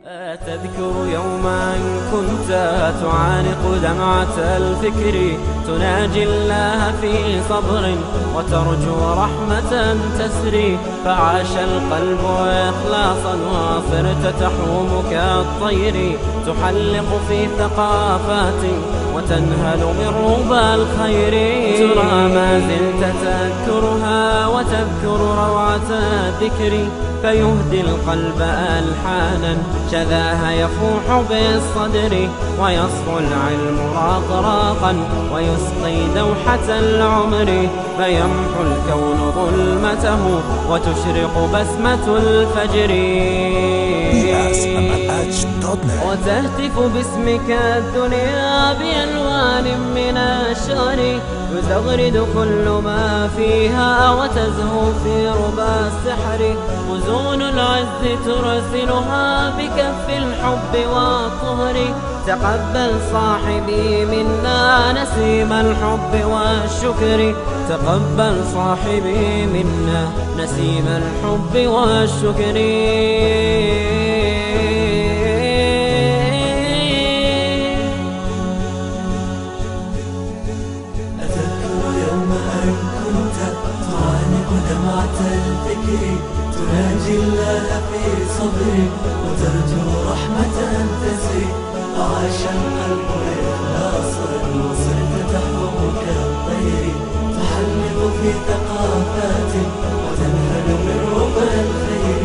تذكر يوما كنت تعانق دمعة الفكر، تناجي الله في صبر وترجو رحمة تسري، فعاش القلب إخلاصا وصرت تحوم كالطير، تحلق في ثقافات وتنهل من ربى الخير. ترى ما زلت تذكرها وتذكر روعة الذكر، فيهدي القلب ألحانا شذاها يفوح بالصدر، ويصفو العلم راقراقا ويسقي دوحة العمر، فيمحو الكون ظلمته وتشرق بسمة الفجر. وتهتف باسمك الدنيا بألوان من الشعر، يزغرد كل ما فيها وتزهو في ربى السحر، وزون العز ترسلها بكف الحب والطهر. تقبل صاحبي منا نسيم الحب والشكر، تقبل صاحبي منا نسيم الحب والشكر. دمعة الفكر، تناجي الله في صبر وترجو رحمة تسري، فعاش القلب إخلاصا وصرت تحوم كالطير، تحلق في ثقافات وتنهل من ربى الخير.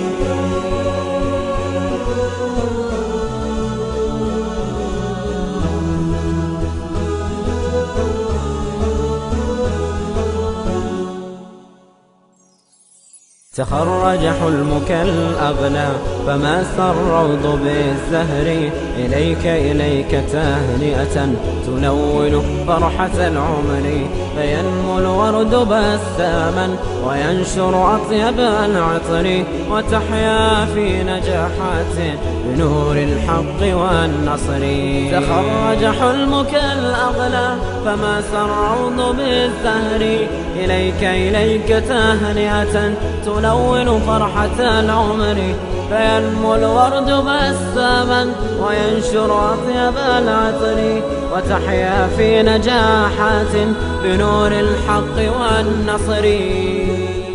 تخرج حلمك الأغلى فما الروض بالزهر، إليك تهنئة تلون فرحة العمر، فينمو الورد بساما وينشر أطيب العطر، وتحيا في نجاحات بنور الحق والنصر. تخرج حلمك الأغلى فما الروض بالزهر، إليك تهنئة تلون فرحة العمر، فينمو الورد بساما وينشر أطيب العطر، وتحيا في نجاحات بنور الحق والنصر.